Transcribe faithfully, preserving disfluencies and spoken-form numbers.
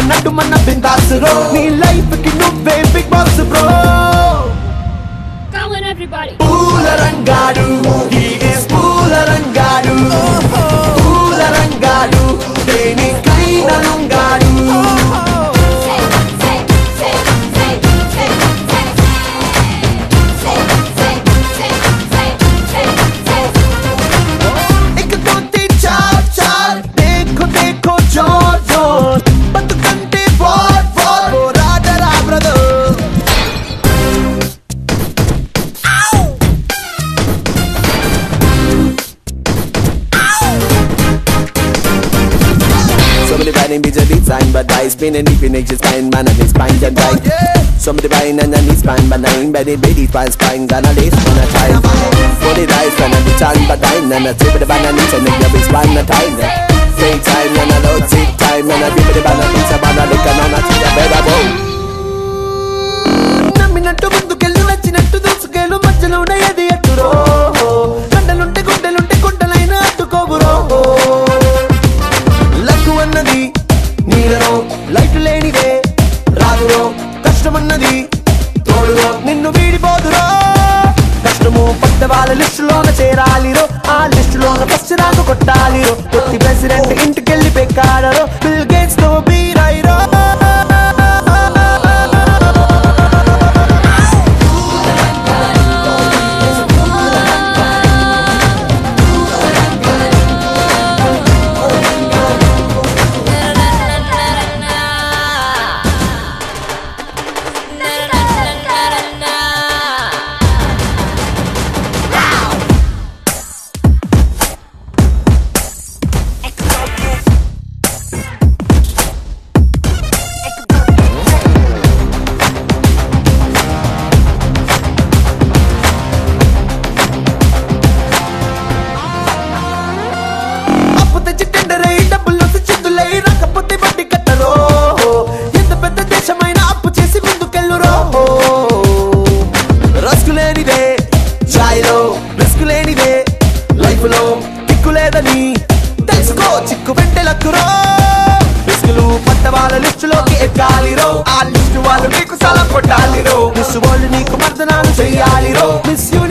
నడ్డు మన బిందాస్ రో నీ లైఫ్ కి నువ్వే big boss bro Come on everybody పూలరంగాడు he is పూలరంగాడు పూలరంగాడు దేనికైనా లొంగాడు It's a design, but I spin and if you need to spine, man, and it's fine and right. Some divine and then it's fine, but I'm better, baby, fine, spine, gonna lace on a time. For the dice, and the time, but I'm and a tip of the banana, and the big spine, a time. Take time, and a load, take time, and a bit of the banana, it's a banana, they can on a take a better bow. నమ్మినట్టు ముందుకెళ్ళు నచ్చినట్టు దూసుకెళ్ళు మధ్యలో ఉండేది ఎట్టురో గంటలుంటే గుడ్డలుంటే గుడ్డలైనా అట్టుకోబురో luck అన్నది నీళ్ళలో light లేనిదే రాదురో కష్టమన్నది తోడురో నిన్ను వీడిపోదురో కష్టము పడ్డ వాళ్ళ లిస్టులోన చేరాలిరో ఆ లిస్టులోన ఫస్ట్ రాకు కొట్టాలిరో కొత్తి ప్రెసిడెంట్ ఇంటికెళ్ళి పెక్కాడరో బిల్ గేట్స్ తో బీరైరో కిక్కులేదని తెలుసుకో చిక్కు పెట్టెలక్కురో రిస్కులు పట్ట వాళ్ళ లిస్టులోకి ఎక్కాలిరో ఆ లిస్టు వాళ్ళు నీకు సలం కొట్టాలిరో మిస్ వాళ్ళు నీకు మర్దనాలు చెయ్యాలిరో మిస్ యూ